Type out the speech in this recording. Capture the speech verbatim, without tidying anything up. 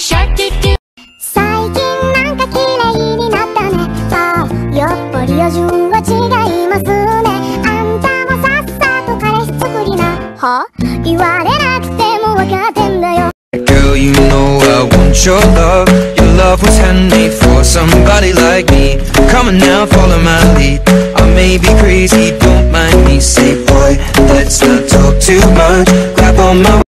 最近なんか綺麗になったね。ああ、やっぱり野獣は違いますね。あんたもさっさと彼氏作りな。は？言われなくても分かってんだよ。 Girl, you know I want your love. Your love was handmade for somebody like me. Come on now, follow my lead. I may be crazy, don't mind me. Say boy, let's not talk too much. Grab on my